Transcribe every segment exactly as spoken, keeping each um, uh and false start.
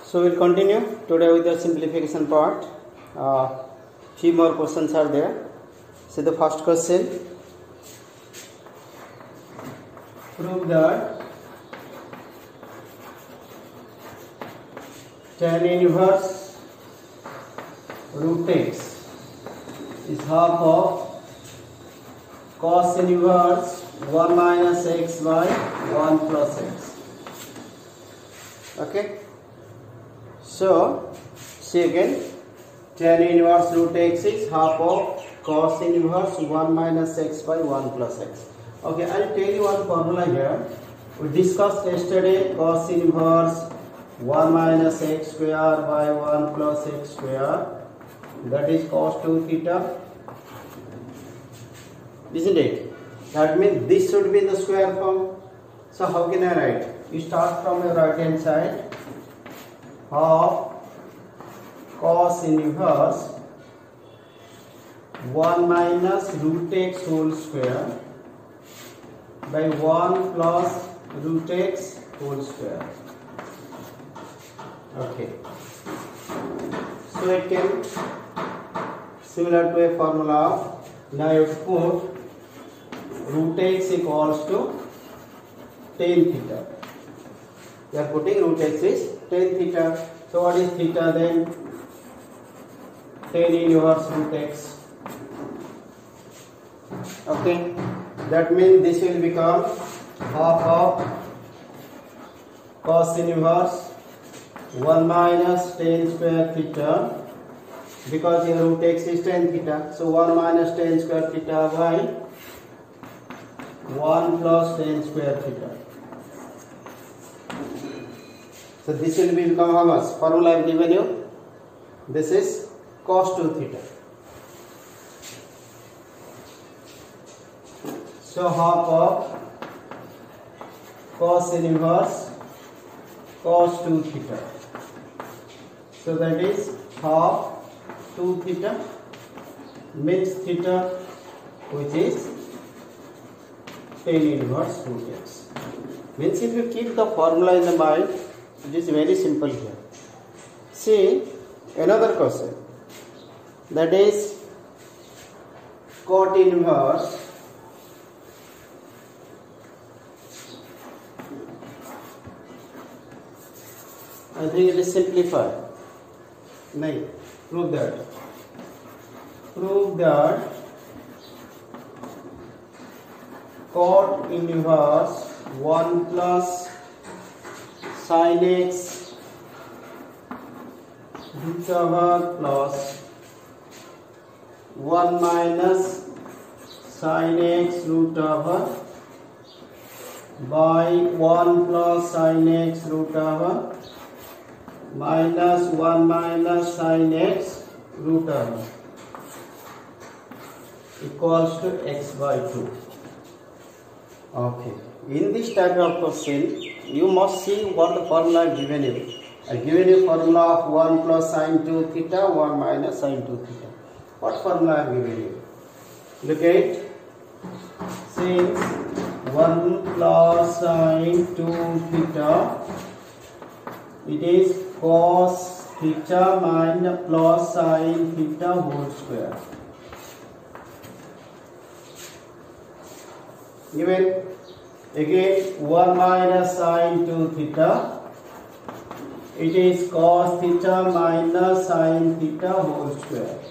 So we'll continue today with the simplification part. Uh, few more questions are there. So the first question: prove that tan inverse root x is half of cos inverse one minus x by one plus x. Okay. So, see again, tan inverse root x is half of cos inverse one minus x by one plus x. Okay, I'll tell you one formula here. We discussed yesterday cos inverse one minus x square by one plus x square, that is cos two theta, isn't it? That means this should be in the square form. So, how can I write? You start from your right hand side. Half cos inverse one minus root x whole square by one plus root x whole square. Okay. So it can similar to a formula of, now you put root x equals to tan theta. You are putting root x is tan theta. So what is theta then? Tan inverse root x. Okay. That means this will become half of cos inverse one minus tan square theta, because here root x is tan theta. So one minus tan square theta by one plus tan square theta. So this will become how much? Formula I have given you. This is cos two theta. So half of cos inverse cos two theta. So that is half two theta means theta, which is tan inverse root x. Means if you keep the formula in the mind, it is very simple here. See another question, that is cot inverse I think it is simplified. No, prove that. Prove that cot inverse one plus sin x root over plus one minus sin x root over by one plus sin x root over minus one minus sin x root over equals to x by two. Okay. In this type of question, you must see what the formula I have given you. I have given you formula of one plus sin two theta, one minus sin two theta. What formula I have given you? Look at it. Since one plus sin two theta, it is cos theta minus plus sin theta whole square. Given again one minus sin two theta, it is cos theta minus sin theta whole square.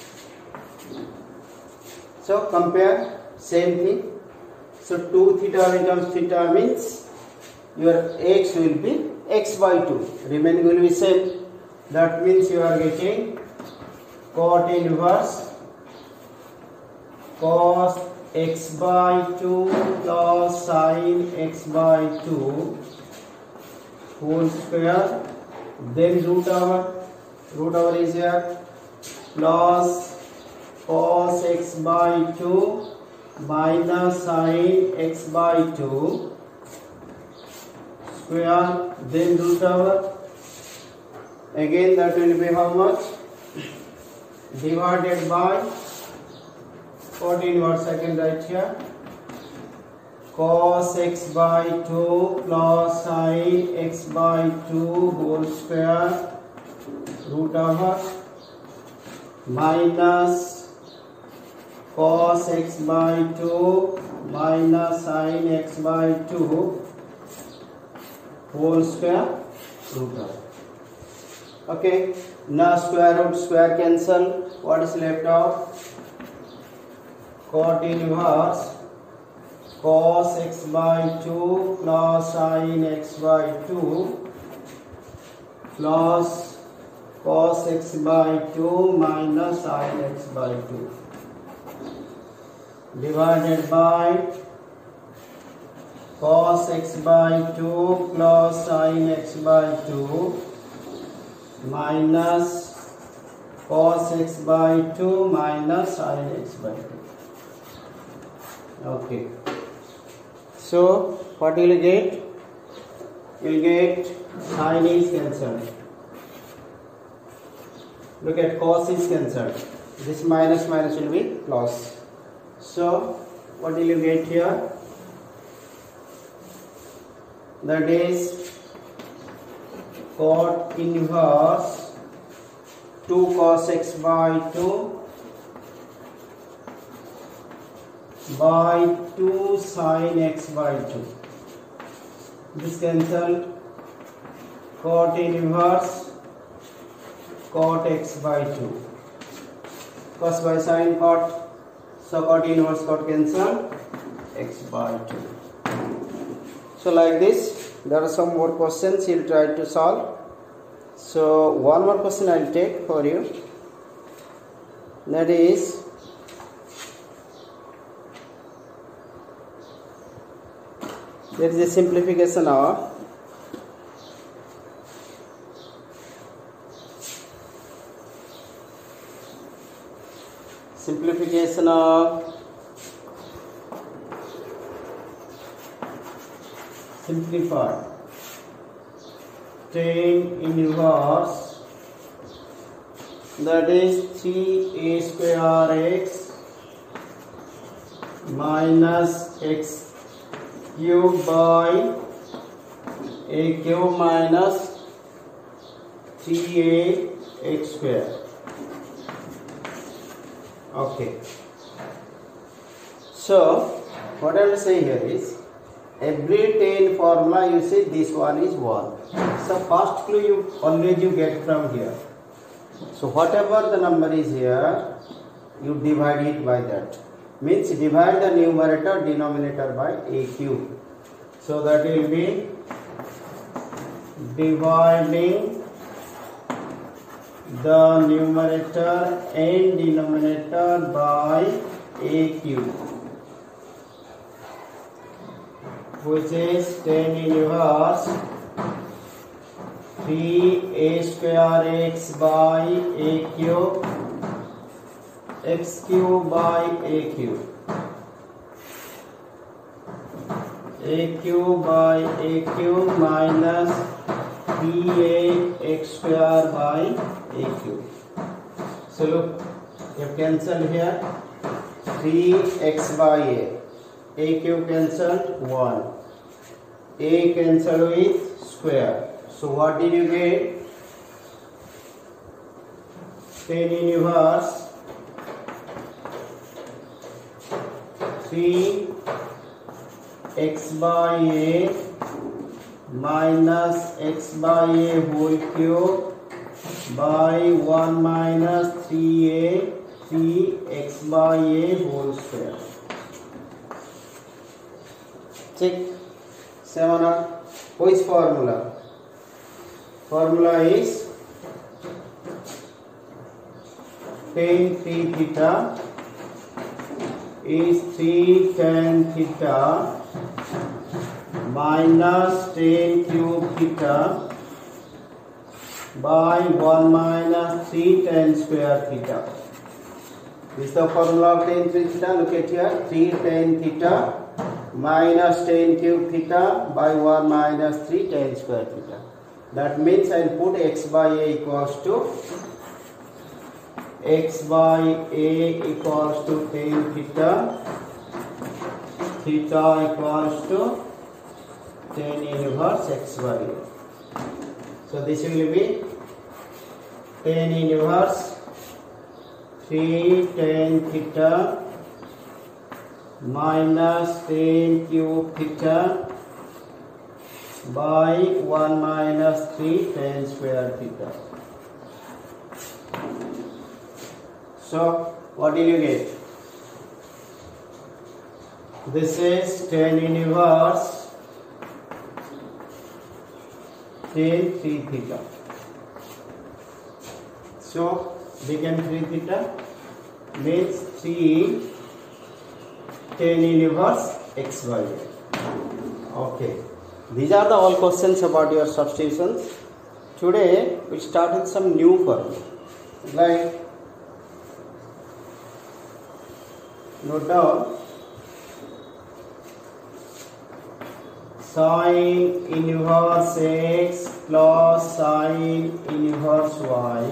So compare, same thing. So two theta becomes theta means your x will be x by two. Remaining will be same. That means you are getting cot inverse cos x by two plus sin x by two whole square, then root over, root over is here, plus cos x by two minus sin x by two square, then root over, again that will be how much? Divided by cot inverse, I can write here cos x by two plus sin x by two whole square root over minus cos x by two minus sin x by two whole square root over. Okay, now square root square cancel. What is left out? Cot inverse cos x by two plus sin x by two plus cos x by two minus sin x by two divided by cos x by two plus sin x by two minus cos x by two minus sin x by two. Okay. So what you will get? You will get sin is cancelled. Look at cos is cancelled. This minus minus will be plus. So what will you get here? That is cot inverse two cos x by two by two sin x by two. This cancelled. Cot inverse cot x by two. Cos by sin cot. So cot inverse cot cancelled. X by two. So like this, there are some more questions you'll try to solve. So one more question I'll take for you. That is, there is a simplification of simplification of simplify tan inverse, that is three a square x minus x cube by a cube minus three a x square. Okay. So what I will say here is, every tan formula you see this one is one. So first clue you always you get from here. So whatever the number is here, you divide it by that. Means divide the numerator denominator by a cube. So that will be dividing the numerator and denominator by a cube, which is tan inverse three a square x by a cube x cube by a cube a cube by a cube minus three a x square by a cube. So look, you cancel here three x by a, a cube cancelled one, a cancelled with square. So what did you get? Tan inverse three x by a minus x by a whole cube by one minus three a three x by a whole square. Check. Seven. Which formula? Formula is tan three theta is three tan theta minus tan cube theta by one minus three tan square theta. This is the formula of tan three theta. Look at here, three tan theta minus tan cube theta by one minus three tan square theta. That means I will put x by a equals to x by a equals to tan theta theta equals to tan inverse xy. So this will be tan inverse three tan theta minus tan cube theta by one minus three tan square theta. So what did you get? This is tan inverse tan three theta. So become three theta means three tan inverse xy. Okay, these are the all questions about your substitutions. Today we start with some new formula. Like, note down sin inverse x plus sin inverse y,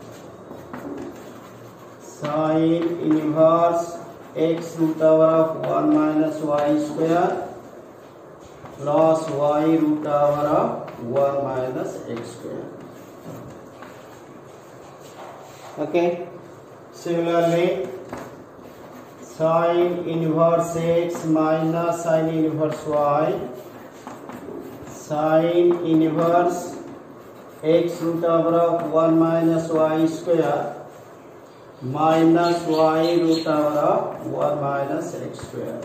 sin inverse x root over of one minus y square plus y root over of one minus x square. Okay, similarly sin inverse x minus sin inverse y, sin inverse x root over of one minus y square minus y root over of one minus x square.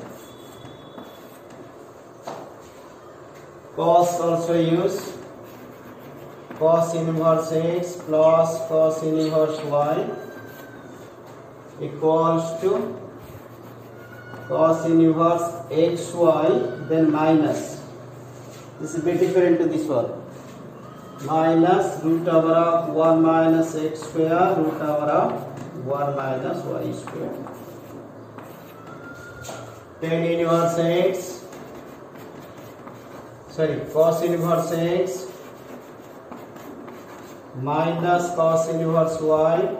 Cos also use, cos inverse x plus cos inverse y equals to cos inverse xy, then minus, this is a bit different to this one, minus root over of one minus x square root over of one minus y square. Tan inverse x, sorry, cos inverse x minus cos inverse y,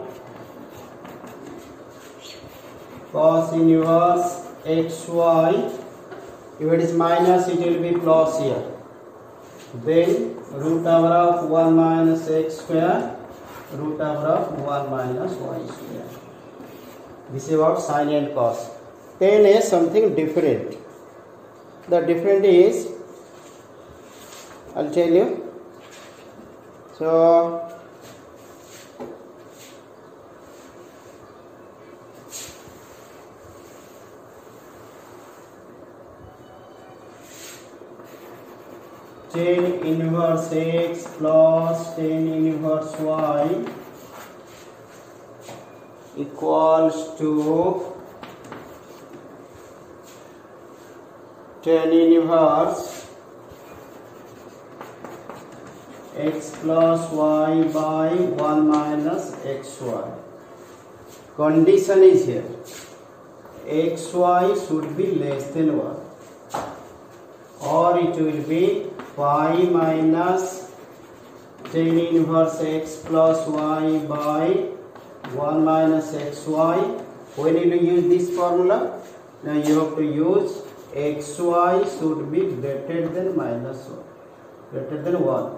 cos inverse xy, if it is minus it will be plus here, then root over of one minus x square root over of one minus y square. This is about sin and cos. Tan is something different. The different is, I'll tell you. So tan inverse x plus tan inverse y equals to tan inverse x plus y by one minus xy. Condition is here, xy should be less than one, or it will be y minus tan inverse x plus y by one minus xy. When you use this formula, now you have to use xy should be greater than minus one, greater than one.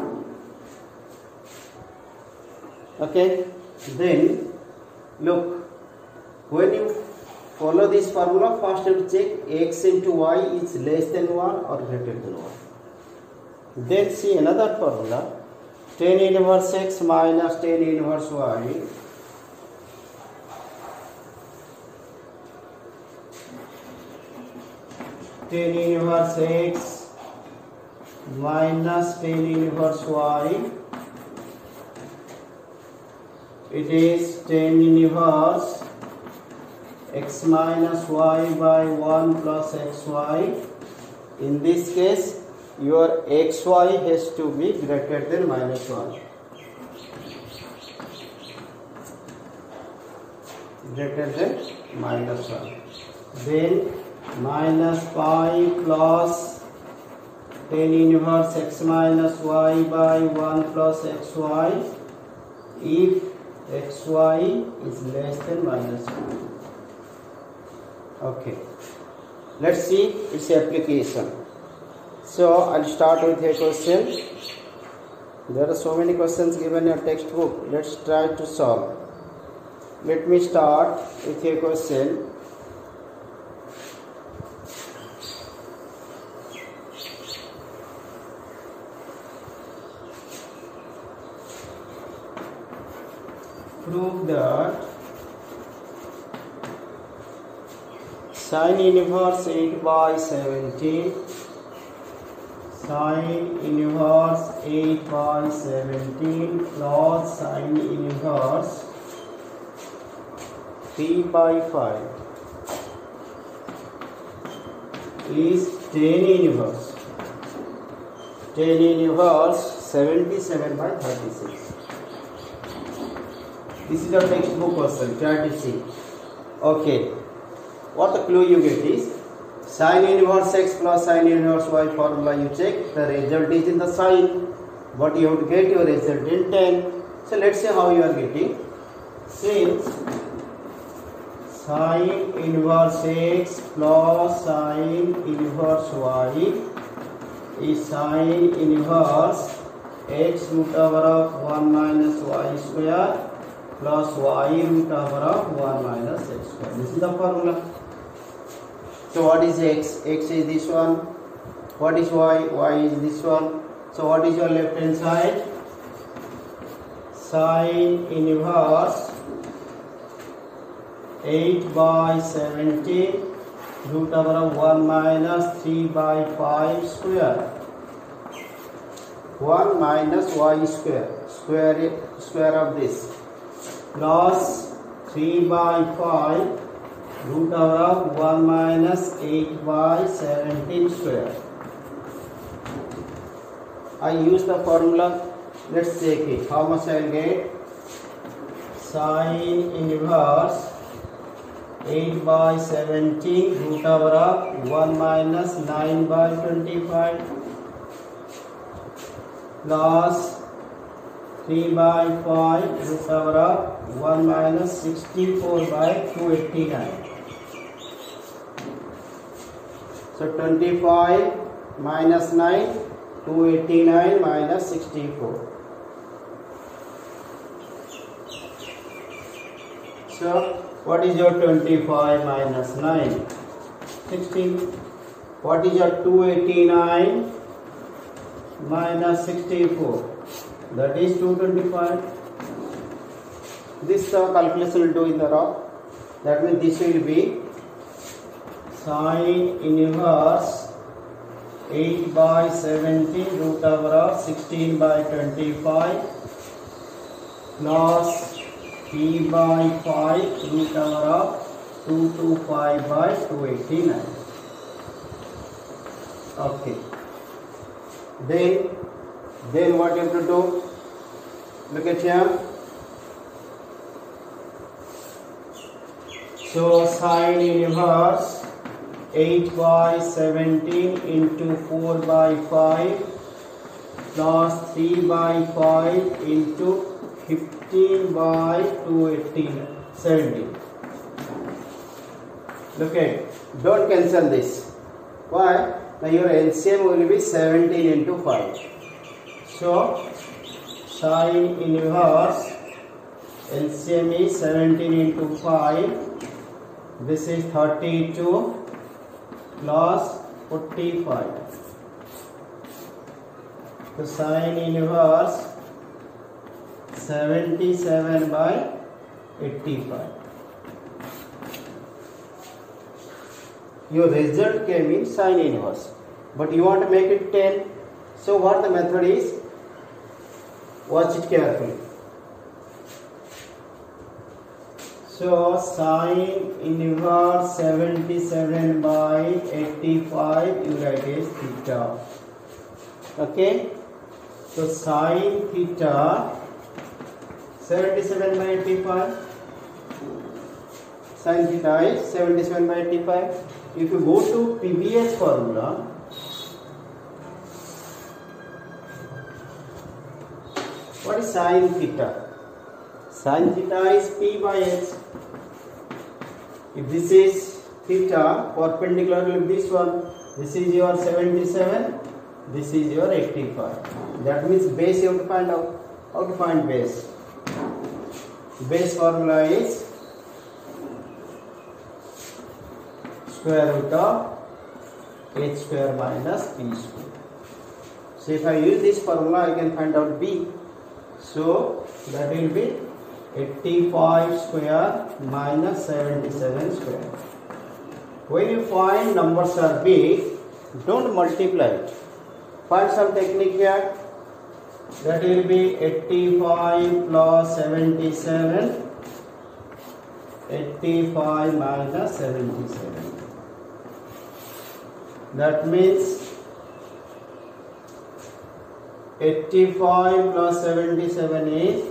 Okay, then look, when you follow this formula, first you check x into y is less than one or greater than one. Then see another formula, tan inverse x minus tan inverse y tan inverse x minus tan inverse y, it is tan inverse x minus y by one plus xy. In this case, your xy has to be greater than minus one, greater than minus one. Then minus pi plus tan inverse x minus y by one plus xy if xy is less than minus one. Okay, Let's see its application. So I'll start with a question. There are so many questions given in your textbook. Let's try to solve. Let me start with a question. Prove that sine inverse eight by seventeen, sine inverse eight by seventeen plus sine inverse p by five is tan inverse tan inverse seventy-seven by thirty-six. This is the textbook question. Try to see. Okay. What the clue you get is sine inverse x plus sine inverse y formula you check. The result is in the sine, but you have to get your result in tan. So let's see how you are getting. Since sine inverse x plus sine inverse y is sine inverse x root over of one minus y square plus y root over of one minus x square. This is the formula. So what is x? X is this one. What is y? Y is this one. So what is your left hand side? Sine inverse eight by seventeen root over of one minus three by five square. one minus y square. Square, square of this. Plus three by five root over of one minus eight by seventeen square. I use the formula. Let's check it. How much I will get? Sine inverse eight by seventeen root over of one minus nine by twenty-five plus three by five root over of one minus sixty-four by two eighty-nine. So twenty-five minus nine, two eighty-nine minus sixty-four. So what is your twenty-five minus nine? sixteen. What is your two eighty-nine minus sixty-four? That is two twenty-five. This uh, calculation will do in the raw. That means this will be sine inverse eight by seventeen root over of sixteen by twenty-five plus p by five root over of two twenty-five by two eighty-nine. Okay. Then, then what you have to do? Look at here. So sine inverse eight by seventeen into four by five plus three by five into fifteen by two eighteen, seventeen. Look at, don't cancel this. Why? Now your L C M will be seventeen into five. So sine inverse L C M is seventeen into five. This is thirty-two plus forty-five. So sine inverse seventy-seven by eighty-five. Your result came in sine inverse, but you want to make it ten. So what the method is? Watch it carefully. So sine inverse seventy-seven by eighty-five, you write as theta. Okay. So sine theta seventy-seven by eighty-five. Sine theta is seventy-seven by eighty-five. If you go to P B S formula, what is sine theta? Sine theta is P by H. If this is theta perpendicular will be this one. This is your seventy-seven. This is your eighty-five. That means base you have to find out. How to find base? Base formula is square root of h square minus p square. So if I use this formula, I can find out b. So that will be eighty-five square minus seventy-seven square. When you find numbers are big, don't multiply it. Find some technique here. That will be eighty-five plus seventy-seven. eighty-five minus seventy-seven. That means eighty-five plus seventy-seven is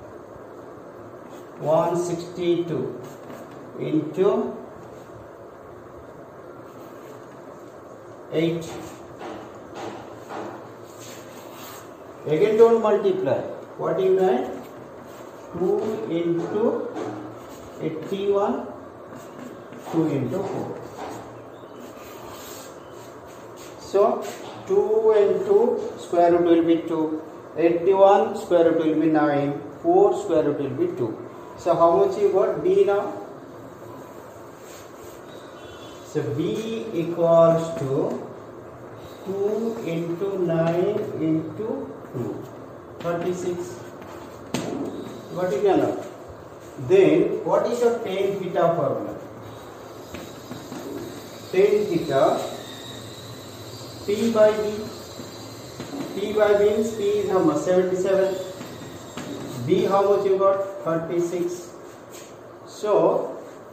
one hundred sixty-two into eight. Again don't multiply. What you write? two into eighty-one, two into four. So two into square root will be two. eighty-one square root will be nine. four square root will be two. So how much you got? B now. So B equals to two into nine into two. thirty-six. Got it or not? Then what is your tan theta formula? Tan theta P by B. P by B means P is how much? seventy-seven. B how much you got? thirty-six. So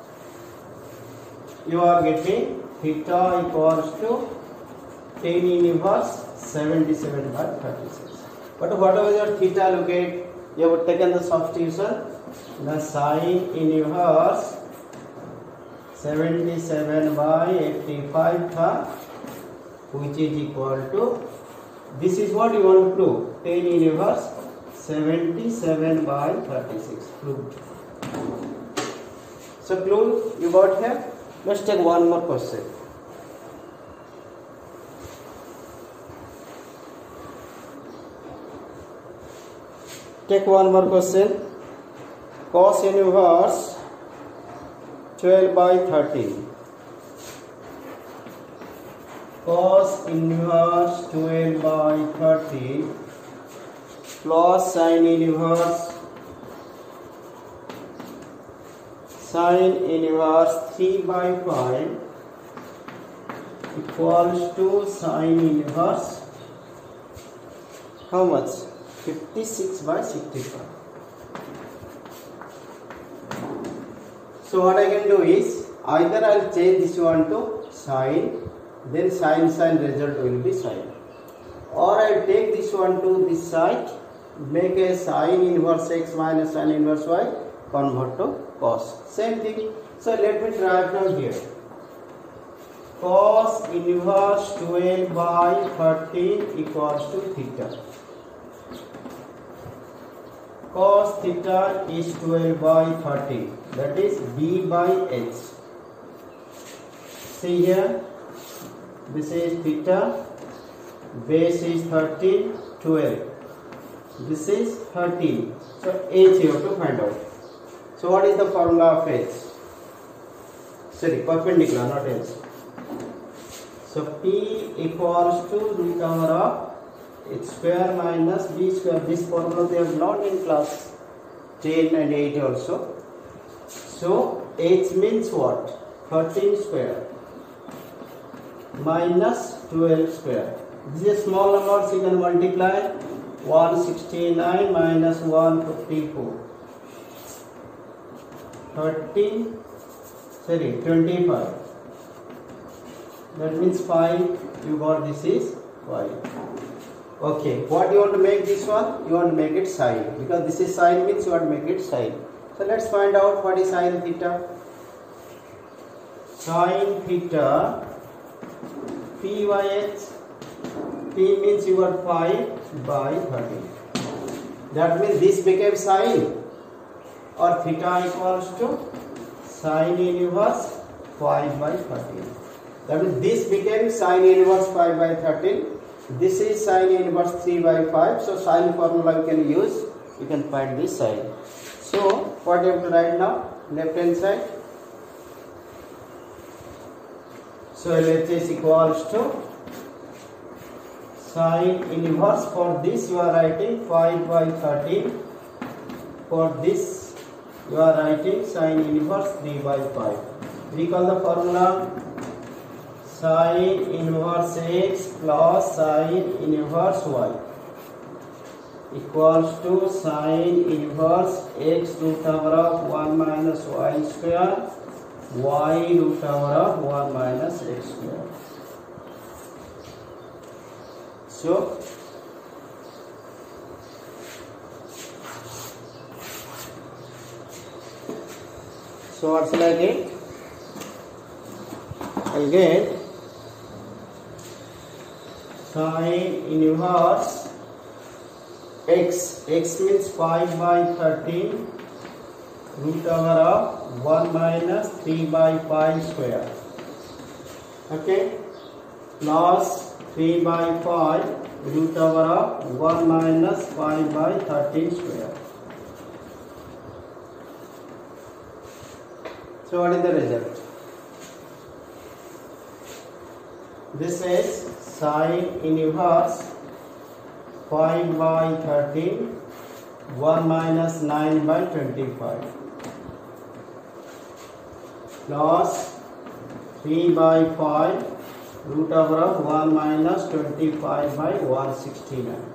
you are getting theta equals to tan inverse seventy-seven by thirty-six. But whatever your theta locate, you have taken the substitution. The sine inverse seventy-seven by eighty-five tha, which is equal to, this is what you want to prove, tan inverse seventy-seven by thirty-six. Proved. So clue you got here. Let's take one more question. Take one more question. Cos inverse twelve by thirteen. Cos inverse twelve by thirteen plus sine inverse sine inverse three by five equals to sine inverse how much? fifty-six by sixty-five. So what I can do is, either I will change this one to sine, then sine sine result will be sine, or I will take this one to this side, make a sine inverse x minus sine inverse y, convert to cos. Same thing. So let me try it now here. Cos inverse twelve by thirteen equals to theta. Cos theta is twelve by thirteen. That is b by h. See here. This is theta. Base is thirteen. twelve. This is thirteen. So h you have to find out. So what is the formula of h? Sorry, perpendicular, not h. So p equals to root over of h square minus b square. This formula they have learned in class ten and eight also. So h means what? thirteen square minus twelve square. This is small number, so you can multiply. one hundred sixty-nine minus one hundred fifty-four. thirteen, sorry, twenty-five. That means five. You got this is five. Okay, what you want to make this one? You want to make it sine, because this is sine means you want to make it sine. So let's find out what is sine theta. Sine theta P by h. P means you got five by thirteen. That means this became sine, or theta equals to sine inverse five by thirteen. That means this became sine inverse five by thirteen. This is sine inverse three by five. So sine formula you can use. You can find this sine. So what you have to write now? Left hand side. So L H S equals to sine inverse. For this you are writing five by thirteen. For this you are writing sine inverse three by five. Recall the formula. Sine inverse x plus sine inverse y equals to sine inverse x root over of one minus y square, y root over of one minus x square. So so what shall I get? I'll get sine inverse x. X means five by thirteen root over of one minus three by five square. Okay, plus three by five root over of one minus five by thirteen square. So what is the result? This is sine inverse five by thirteen, one minus nine by twenty-five, plus three by five root over of one minus twenty-five by one hundred sixty-nine.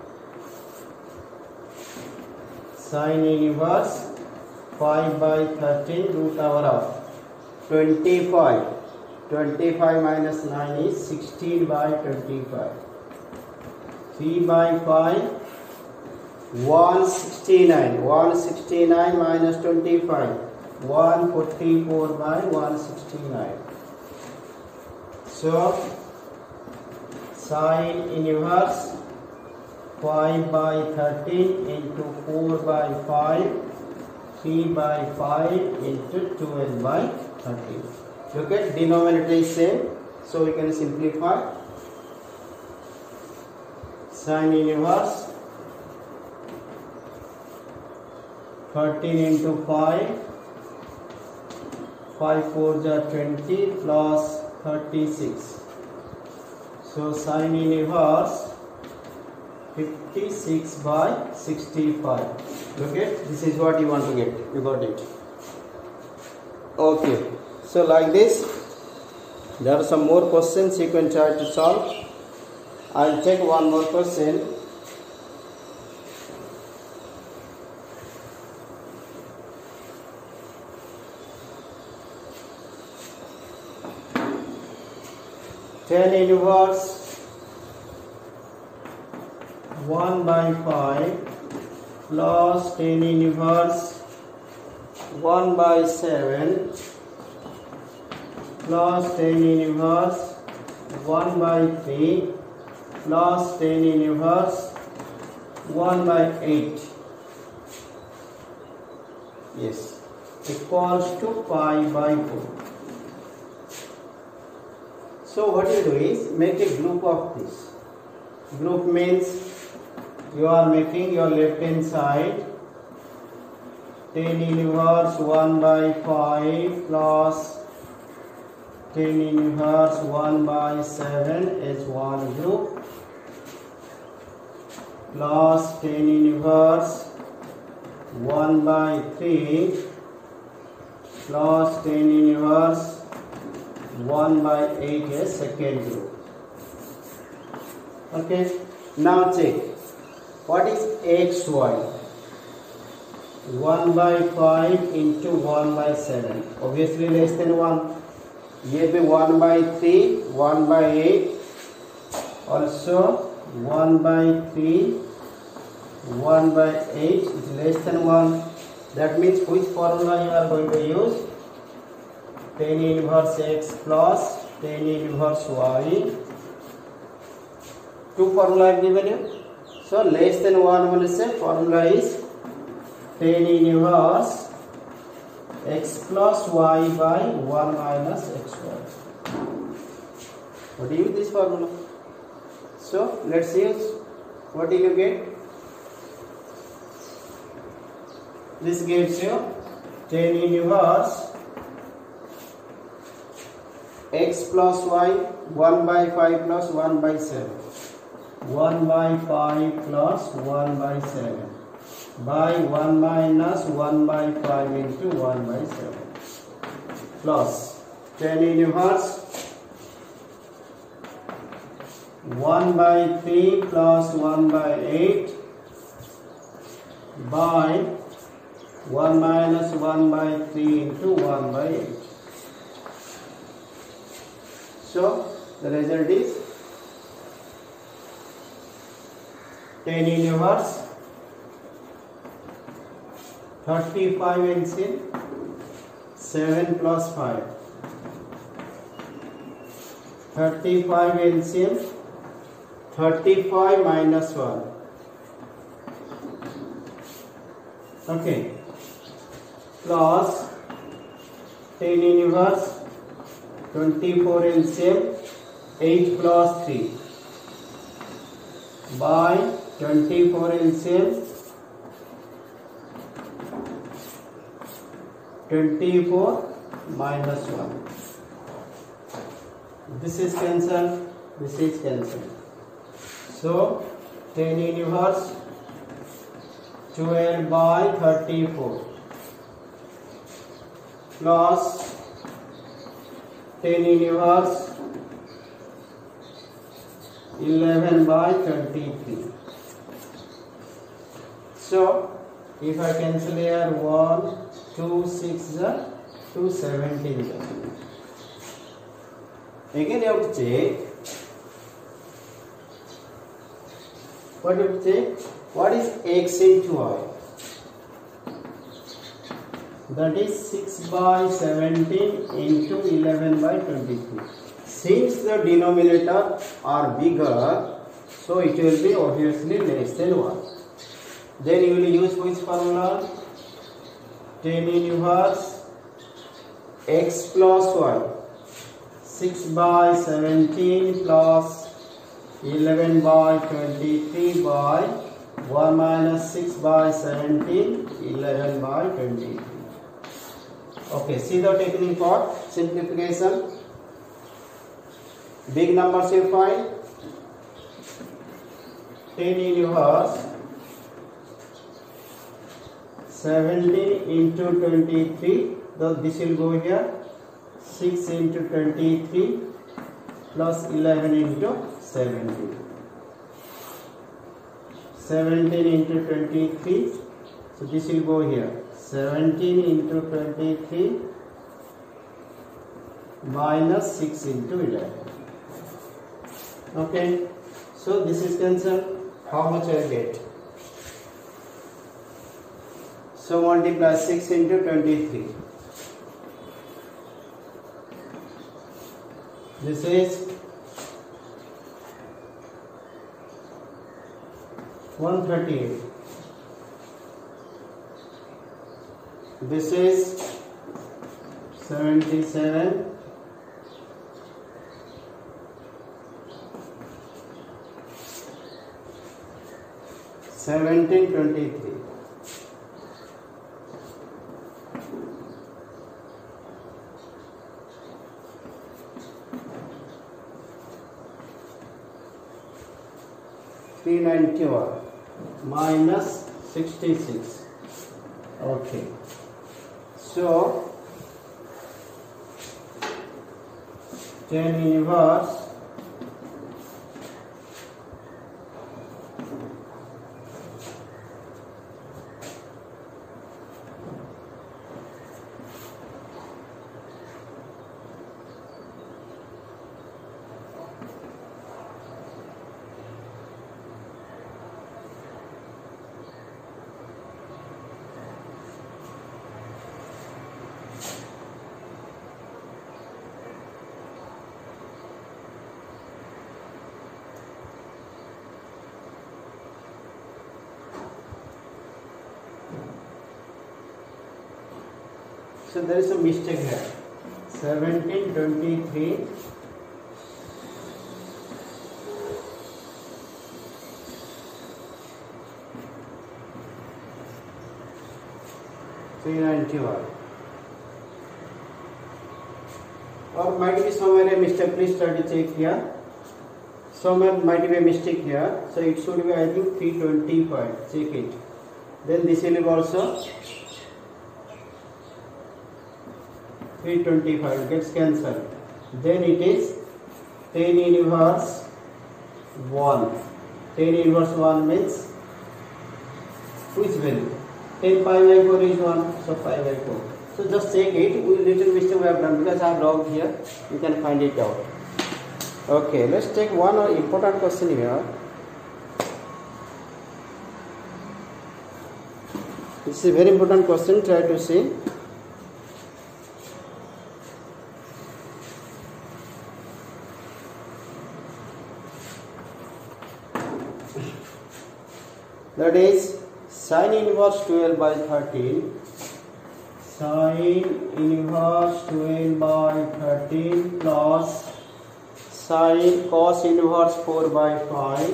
Sine inverse five by thirteen root over of twenty-five. twenty-five minus nine is sixteen by twenty-five. three by five, one hundred sixty-nine. one hundred sixty-nine minus twenty-five, one hundred forty-four by one hundred sixty-nine. So, sine inverse five by thirteen into four by five, three by five into twelve by thirteen. Look at denominator is same, so we can simplify. Sine inverse thirteen into five, five fours are twenty plus thirty-six. So sine inverse fifty-six by sixty-five. Look at, this is what you want to get. You got it. Okay. So like this, there are some more questions you can try to solve. I'll take one more question. Tan inverse one by five plus tan inverse one by seven plus tan inverse one by three plus tan inverse one by eight. Yes, equals to pi by four. So what you do is make a group of this. Group means you are making your left hand side tan inverse one by five plus tan inverse one by seven is one group, plus tan inverse one by three plus tan inverse one by eight is second group. Okay, now check what is x y. one by five into one by seven, obviously less than one. ये भी one by three, one by eight, also one by three, one by eight is less than one. That means which formula you are going to use? Tan inverse x plus tan inverse y. Two formula I have given you. So less than one, one is say formula is tan inverse x plus y by one minus xy. What do you use this formula? So let's use. What do you get? This gives you tan inverse x plus y one by five plus one by seven. one by five plus one by seven by one minus one by five into one by seven plus tan inverse one by three plus one by eight by one minus one by three into one by eight. So the result is tan inverse thirty-five L C M seven plus five. thirty-five L C M thirty-five minus one. Okay. Plus tan inverse twenty-four L C M eight plus three by twenty-four L C M twenty-four minus one. This is cancelled, this is cancelled. So tan inverse twelve by thirty-four plus tan inverse eleven by twenty-three. So if I cancel here one, two, six, two, seventeen. Again you have to check. What do you check? What is x into y? That is six by seventeen into eleven by twenty-three. Since the denominator are bigger, so it will be obviously less than one. Then you will use which formula? Tan inverse x plus y. six by seventeen plus eleven by twenty-three by one minus six by seventeen, eleven by twenty-three. Okay, see the technique for simplification. Big numbers you find. Tan inverse seventeen into twenty-three. So this will go here. six into twenty-three plus eleven into seventeen. seventeen into twenty-three. So this will go here. seventeen into twenty-three minus six into eleven. Okay. So this is cancelled. How much I get? So multiply six into twenty-three. This is one thirty-eight. This is seventy-seven. Seventeen twenty-three. three ninety-one minus sixty-six. Okay. So tan inverse So there is a mistake here. seventeen twenty-three. three ninety-one. Or might be somewhere a mistake. Please try to check here. Somewhere might be a mistake here. So it should be, I think, three twenty-five. Check it. Then this will be also three twenty-five gets cancelled. Then it is ten inverse one. ten inverse one means which value? ten pi by four is one, so pi by four. So just check it. We little mistake we have done because I have logged here. You can find it out. Okay, let's take one important question here. This is a very important question. Try to see. That is sin inverse twelve by thirteen. Sin inverse twelve by thirteen plus sin cos inverse four by five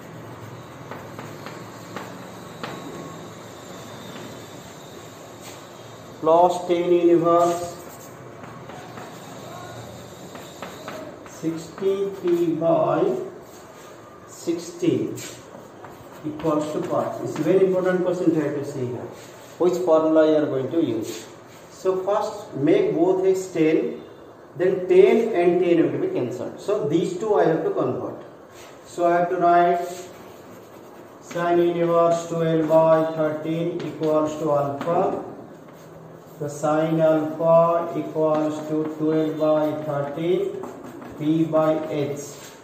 plus tan inverse sixty-three by sixteen equals to what? It's a very important question. Try to see here. Which formula you are going to use? So first make both x ten, then ten and ten will be cancelled. So these two I have to convert. So I have to write sin inverse twelve by thirteen equals to alpha. The sin alpha equals to twelve by thirteen p by h.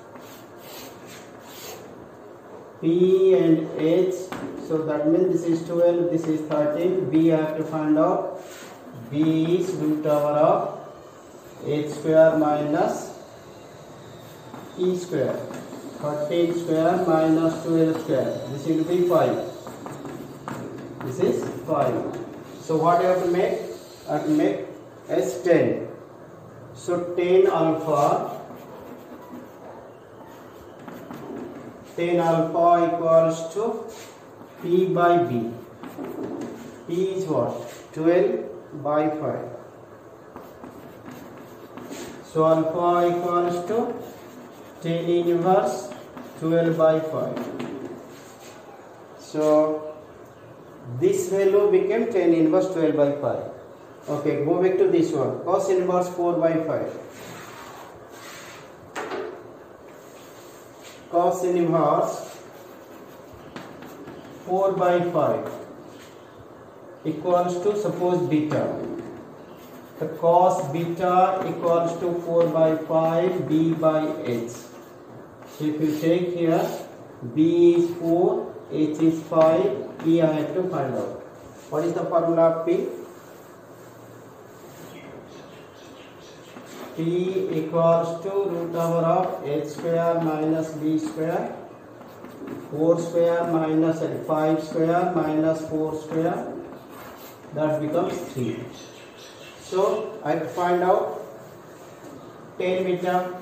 P and h, so that means this is twelve, this is thirteen. B I have to find out. B is root over of h square minus e square. thirteen square minus twelve square. This will be five. This is five. So what I have to make? I have to make S ten. So ten alpha. ten alpha equals to P by B. P is what? twelve by five. So alpha equals to ten inverse twelve by five. So this value became ten inverse twelve by five. Okay, go back to this one. Cos inverse four by five. Cos inverse four by five equals to, suppose, beta. The cos beta equals to four by five b by h. So if you take here, b is four, h is five, p I have to find out. What is the formula of p? P equals to root over of h square minus b square, four square minus five square minus four square, that becomes three. So I find out ten beta.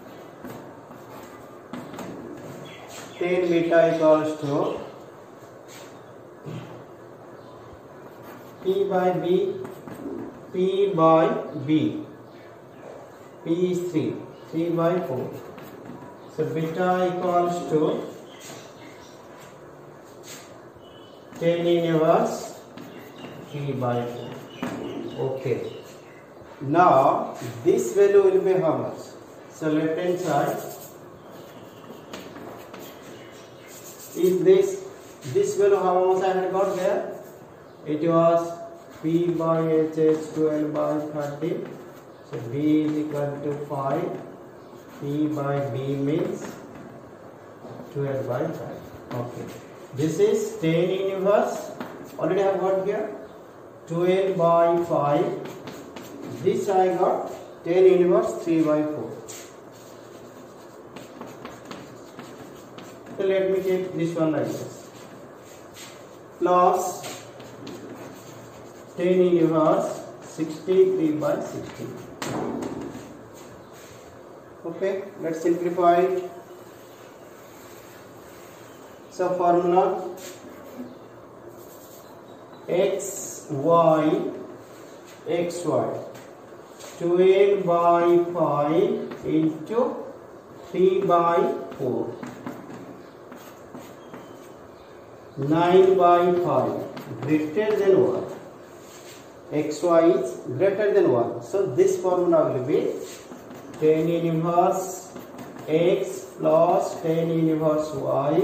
ten beta equals to P by B, P by B. P is three, three by four. So beta equals to ten inverse three by four. Okay. Now this value will be how much? So left hand side. Is this this value how much I had got there? It was P by H is twelve by thirty. So B is equal to five. P by B means twelve by five. Okay. This is ten inverse. Already I have got here twelve by five. This I got ten inverse three by four. So let me take this one like this. Plus ten inverse sixty-three by sixteen. Okay, let's simplify it. So formula x y x y twelve by five into three by four, nine by five greater than one. Xy is greater than one. So this formula will be tan inverse x plus tan inverse y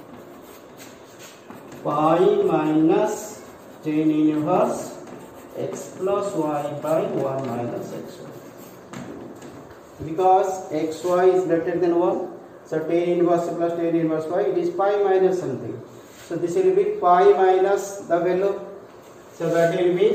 pi minus tan inverse x plus y by one minus xy. Because xy is greater than one, so tan inverse plus tan inverse y, it is pi minus something. So this will be pi minus the value. So that will be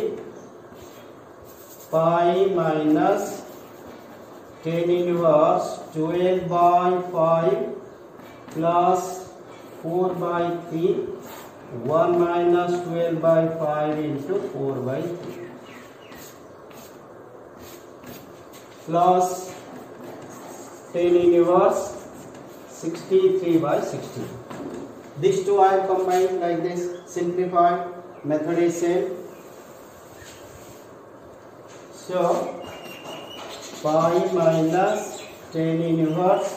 pi minus tan inverse twelve by five plus four by three, one minus twelve by five into four by three, plus tan inverse sixty-three by sixteen. These two I have combined like this. Simplified method is same. So pi minus tan inverse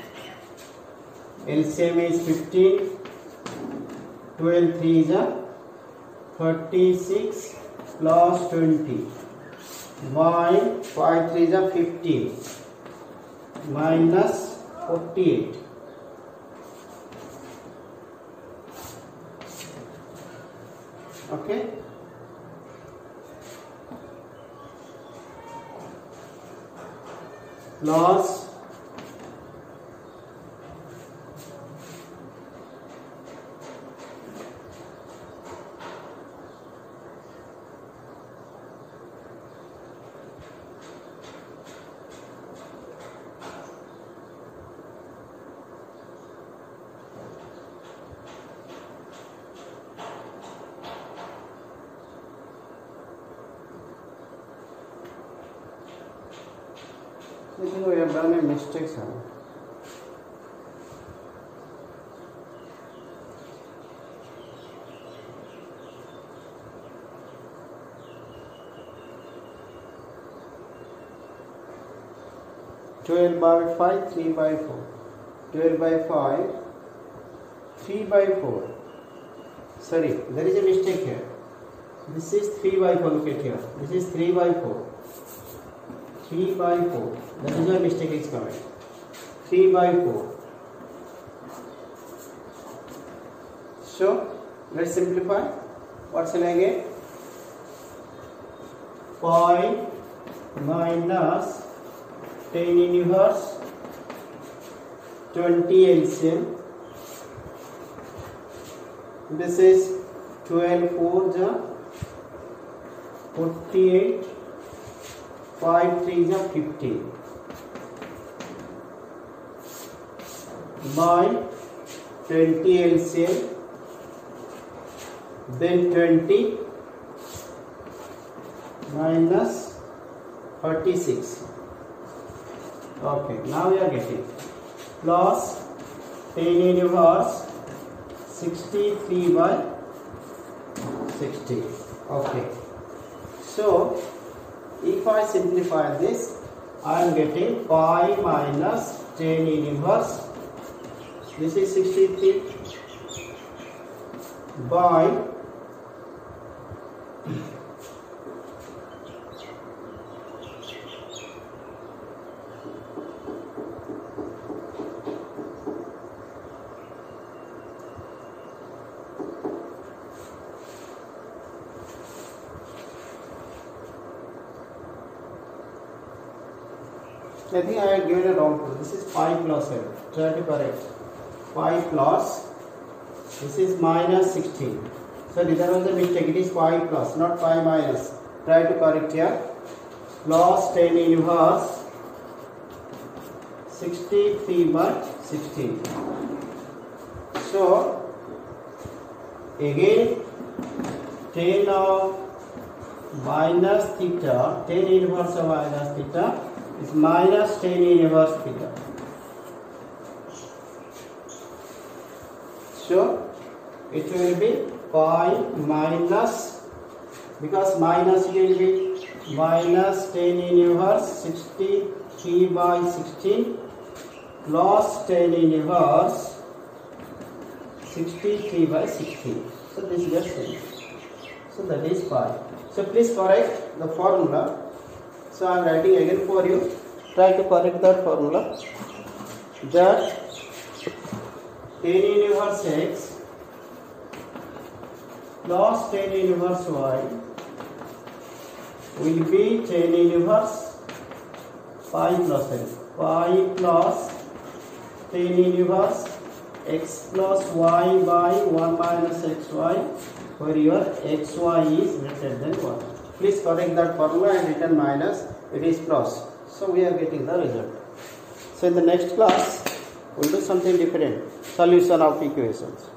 L C M is fifteen, twelve three is a thirty-six plus twenty, by five three is a fifteen minus forty-eight. Okay, plus I think we have done a mistake, sir. twelve by five, three by four. twelve by five, three by four. Sorry, there is a mistake here. This is three by four, look at here. This is three by four. three by four. That is why mistake is coming. three by four. So let's simplify. What shall I get? Pi minus tan inverse twenty L C M. This is twelve four ja forty-eight, five three ja fifteen, by twenty L C M, then twenty minus thirty-six. Okay, now we are getting plus tan inverse sixty-three by sixty. Okay, so if I simplify this, I am getting pi minus tan inverse, this is sixty-three, by I think I had given a wrong clue. This is pi plus L. Try to correct. Pi plus. This is minus sixteen. So there was a mistake. It is pi plus, not pi minus. Try to correct here. Plus tan inverse sixty-three by sixteen. So again tan of minus theta, tan inverse of minus theta is minus tan inverse theta. So it will be pi minus, because minus it will be minus tan inverse sixty-three by sixteen plus tan inverse sixty-three by sixteen. So this gets finished. So that is pi. So please correct the formula. So I am writing again for you. Try to correct that formula. That tan inverse x plus tan inverse y will be tan inverse pi plus n. Pi plus tan inverse x plus y by one minus xy, where your xy is greater than one. Please correct that formula and written minus, it is plus. So we are getting the result. So in the next class, we will do something different. Solution of equations.